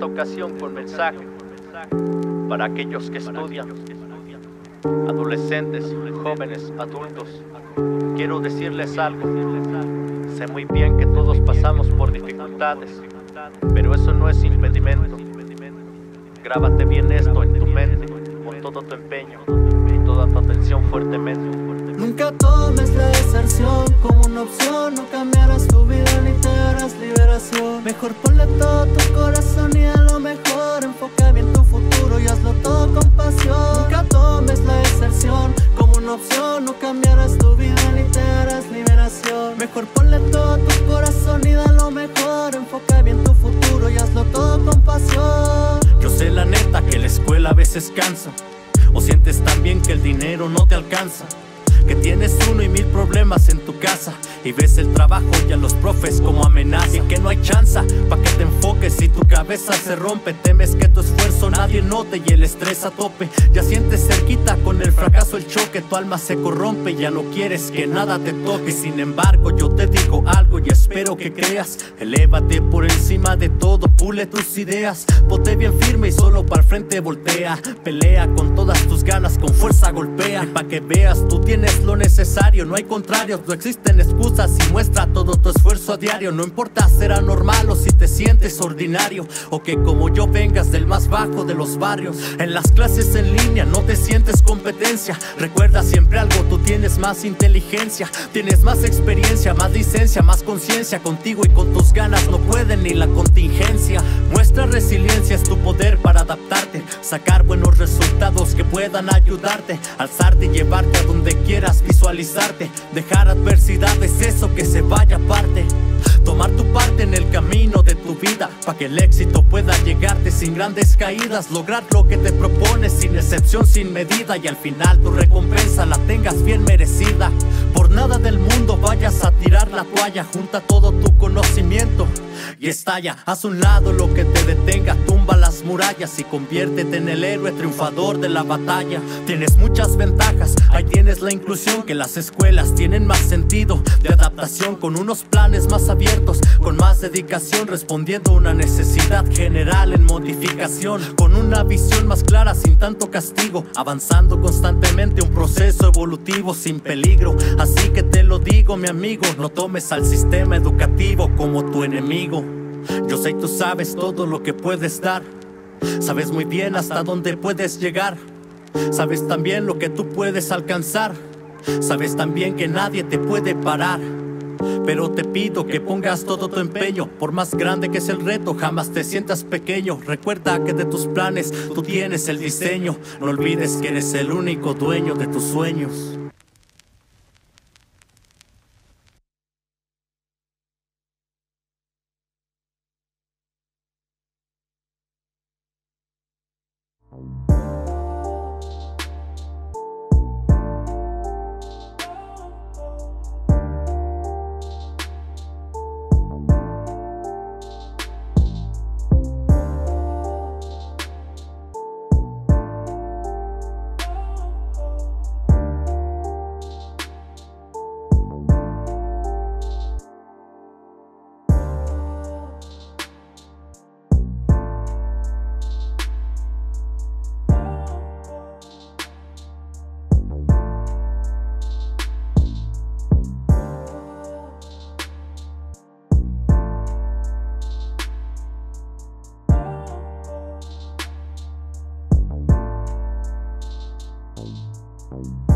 esta ocasión con mensaje para aquellos que estudian, adolescentes, jóvenes, adultos. Quiero decirles algo. Sé muy bien que todos pasamos por dificultades, pero eso no es impedimento. Grábate bien esto en tu mente, con todo tu empeño y toda tu atención fuertemente. Nunca tomes la deserción como una opción. No cambiarás tu vida ni te harás liberación. Mejor ponle todo tu corazón y a lo mejor. Enfoca bien tu futuro y hazlo todo con pasión. Nunca tomes la deserción como una opción. No cambiarás tu vida ni te harás liberación. Mejor ponle todo tu corazón y da lo mejor. Enfoca bien tu futuro y hazlo todo con pasión. Yo sé la neta que la escuela a veces cansa, o sientes también que el dinero no te alcanza, que tienes 1 y 1000 problemas en tu casa y ves el trabajo y a los profes como amenaza, y que no hay chanza pa' que te enfoques si tu cabeza se rompe. Temes que tu esfuerzo nadie note y el estrés a tope. Ya sientes cerquita con el fracaso el choque, tu alma se corrompe, ya no quieres que nada te toque. Sin embargo yo te digo algo y espero que creas: elévate por encima de todo, pule tus ideas, ponte bien firme y solo para el frente voltea. Pelea con todas tus ganas, con fuerza golpea, y pa' que veas tú tienes lo necesario. No hay contrarios, no existen excusas, y muestra todo tu esfuerzo a diario. No importa ser anormal o si te sientes ordinario, o que como yo vengas del más bajo de los barrios. En las clases en línea no te sientes competencia. Recuerda siempre algo, tú tienes más inteligencia, tienes más experiencia, más licencia, más conciencia. Contigo y con tus ganas no pueden ni la contingencia. Muestra resiliencia, es tu poder para adaptarte, sacar buenos resultados que puedan ayudarte, alzarte y llevarte a donde quieras visualizarte. Dejar adversidades, eso que se vaya aparte. Tomar tu parte en el camino de tu vida, pa' que el éxito pueda llegarte sin grandes caídas. Lograr lo que te propones sin excepción, sin medida, y al final tu recompensa la tengas bien merecida. Por nada del mundo vayas a tirar la toalla, junta todo tu conocimiento y estalla. Haz un lado lo que te detenga, tumba las murallas y conviértete en el héroe triunfador de la batalla. Tienes muchas ventajas, ahí tienes la inclusión, que las escuelas tienen más sentido de adaptación, con unos planes más abiertos, con más dedicación, respondiendo a una necesidad general en modificación, con una visión más clara sin tanto castigo, avanzando constantemente un proceso evolutivo sin peligro. Así que te lo digo, mi amigo, no tomes al sistema educativo como tu enemigo. Yo sé y tú sabes todo lo que puedes dar, sabes muy bien hasta dónde puedes llegar, sabes también lo que tú puedes alcanzar, sabes también que nadie te puede parar. Pero te pido que pongas todo tu empeño, por más grande que sea el reto, jamás te sientas pequeño. Recuerda que de tus planes tú tienes el diseño, no olvides que eres el único dueño de tus sueños. Bye.